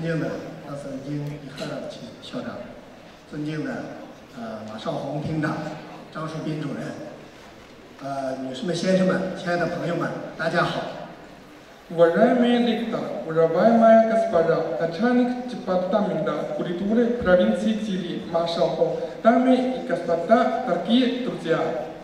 敬的大森京一科的校长，尊敬的马少红厅长、张树斌主任，女士们、先生们、亲爱的朋友们，大家好。 Уважаемый ректор, уважаемая госпожа, начальник департамента культуры провинции Тили, Машалхо, дамы и господа, дорогие друзья.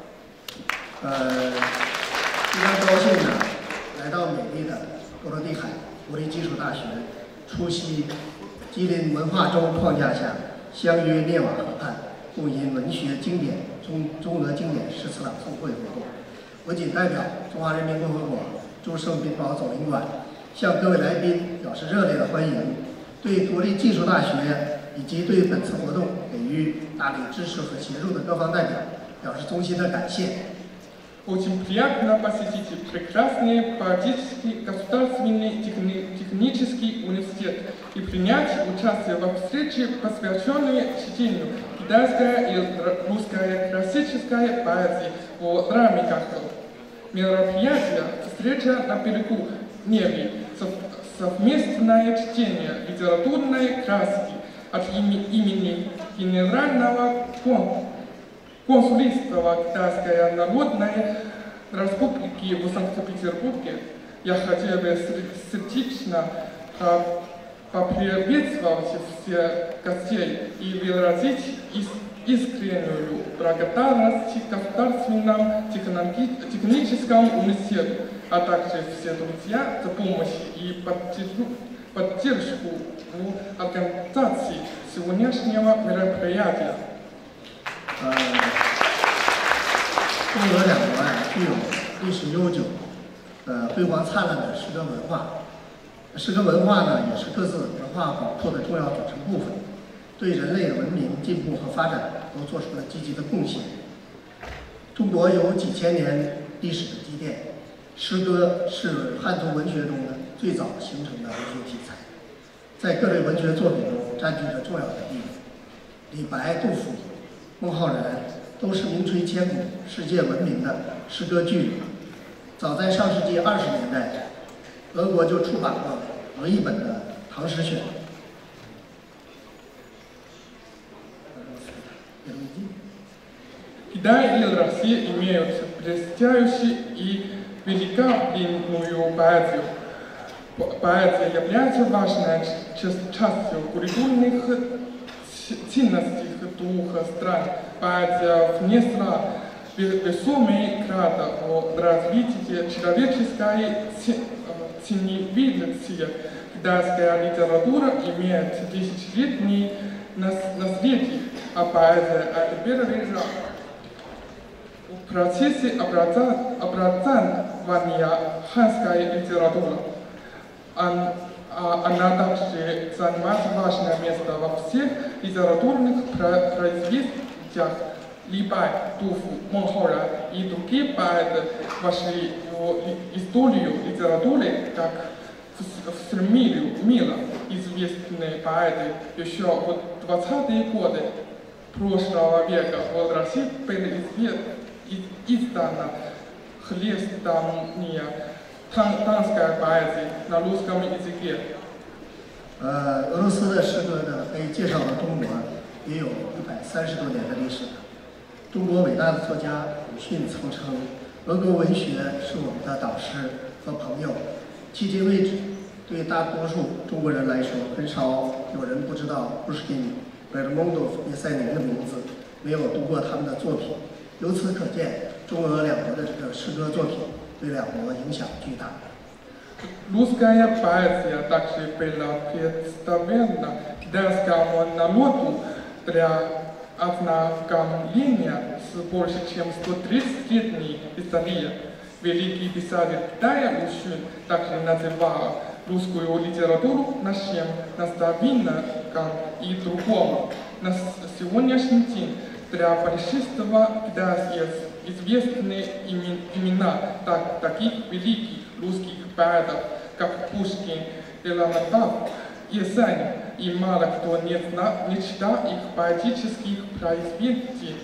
非常高兴呢，来到美丽的波罗的海国立技术大学，出席吉林文化周框架下相约涅瓦河畔共吟文学经典中俄经典诗词朗诵会活动。我谨代表中华人民共和国驻圣彼得堡总领馆向各位来宾表示热烈的欢迎，对国立技术大学以及对本次活动给予大力支持和协助的各方代表表示衷心的感谢。 Очень приятно посетить прекрасный поэтический государственный технический университет и принять участие во встрече, посвященной чтению китайской и русской классической поэзии в драме. Мероприятие «Встреча на берегу Неви», совместное чтение литературной классики от имени Генерального консульства Китайской Народной Республики в Санкт-Петербурге. Я хотел бы сердечно поприветствовать всех гостей и выразить искреннюю благодарность Государственному техническому университету, а также все друзья за помощь и поддержку в организации сегодняшнего мероприятия. 中俄两国具有历史悠久、辉煌灿烂的诗歌文化。诗歌文化呢，也是各自文化宝库的重要组成部分，对人类的文明进步和发展都做出了积极的贡献。中国有几千年历史的积淀，诗歌是汉族文学中最早形成的文学题材，在各类文学作品中占据着重要的地位。李白、杜甫、孟浩然都是名垂千古、世界闻名的诗歌巨人。早在上世纪20年代，俄国就出版了俄译本的《唐诗选》。 Китай и Россия имеют блестящую и великолепную поэзию. Поэзия является важной частью культурных ценностей духа стран. Поэзия внесла весомый вклад в развитие человеческой цивилизации. Китайская литература имеет тысячелетние наследие, а поэзия – это первый шаг в процессе образования ханской литературы. Она также занимает важное место во всех литературных произведениях. Ли Бай, Дуфу, Монхора и другие поэты вошли в историю литературы как в среду мира. Известные поэты еще в 20-е годы прошлого века в России были изданы хлестания танской поэзии на русском языке. 俄罗斯的诗歌呢，被介绍到中国也有130多年的历史了。中国伟大的作家鲁迅曾称，俄国文学是我们的导师和朋友。迄今为止，对大多数中国人来说，很少有人不知道普什金、贝尔蒙多夫、叶塞宁的名字，没有读过他们的作品。由此可见，中俄两国的这个诗歌作品对两国影响巨大。 Русская поэзия также была представлена китайскому народу для ознакомления с больше чем 130-летней историей. Великий писатель Китая Лушин также называл русскую литературу нашим наставником и другом. На сегодняшний день для большинства китайцев известны имена таких великих русских поэтов, как Пушкин, Лермонтов, Есенин, и мало кто не читал их поэтических произведений.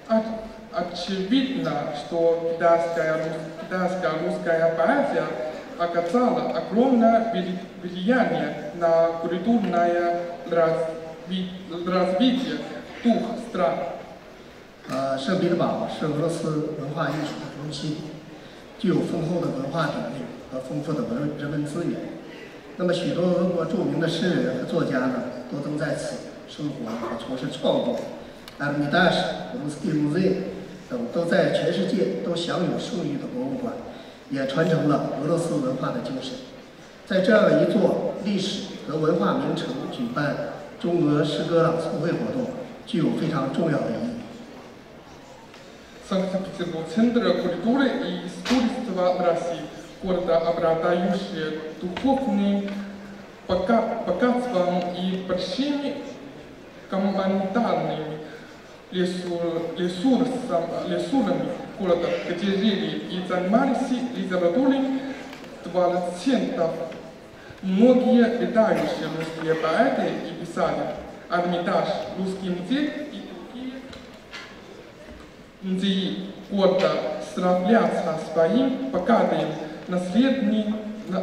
Очевидно, что китайская русская поэзия оказала огромное влияние на культурное развитие двух стран. 圣彼得堡是俄罗斯文化艺术的中心，具有丰厚的文化底蕴和丰富的人文资源。那么，许多俄国著名的诗人和作家呢，都曾在此生活和从事创作。Ermitage、Rus-Ski Museum 等都在全世界都享有盛誉的博物馆，也传承了俄罗斯文化的精神。在这样一座历史和文化名城举办中俄诗歌朗诵会活动，具有非常重要的意义。 Санкт-Петербург, Центр культуры и искусства России, города, обладающие духовным богатством и большими гуманитарными ресурсами города, где жили и занимались литературой 20%. Многие ведающие русские поэты и писатели, Эрмитаж, Русский музей и музеи города славятся своим богатым наследием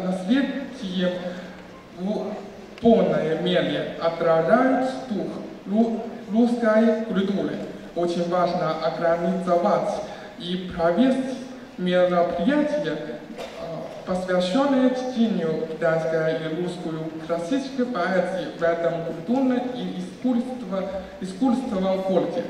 в полной мере отражают дух русской культуры. Очень важно организовать и провести мероприятия, посвященные чтению китайской и русской классической поэзии в этом культурном и искусственном городе.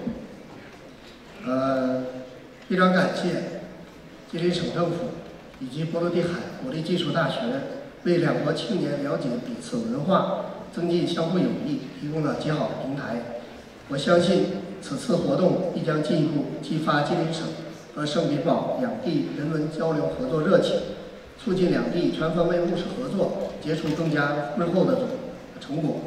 非常感谢吉林省政府以及波罗的海国立技术大学为两国青年了解彼此文化、增进相互友谊提供了极好的平台。我相信此次活动必将进一步激发吉林省和圣彼得堡两地人文交流合作热情，促进两地全方位务实合作，结出更加丰厚的成果。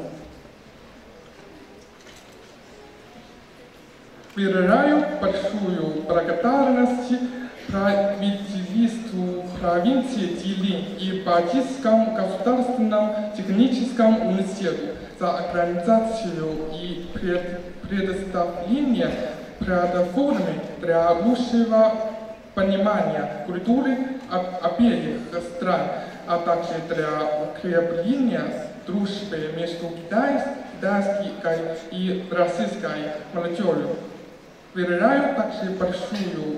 Выражаю большую благодарность правительству провинции Тилин и Балтийскому государственному техническому университету за организацию и предоставление платформы для лучшего понимания культуры обеих стран, а также для укрепления дружбы между китайской и российской молодежью. Выражаю также большую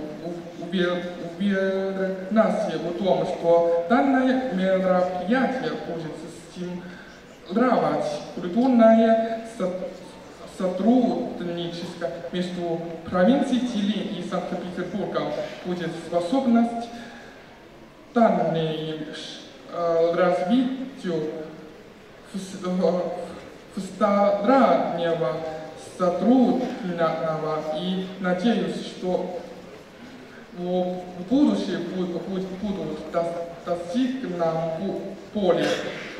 уверенность в том, что данное мероприятие будет стимулировать культурное сотрудничество между провинцией Тилин и Санкт-Петербургом, будет способность дальнейшему развитию двустороннего сотрудничества и надеюсь, что в будущем будут достигнуты более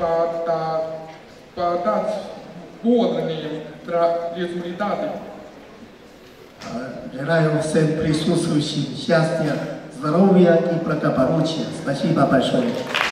плодотворные результаты. Желаю всем присутствующим счастья, здоровья и благополучия. Спасибо большое.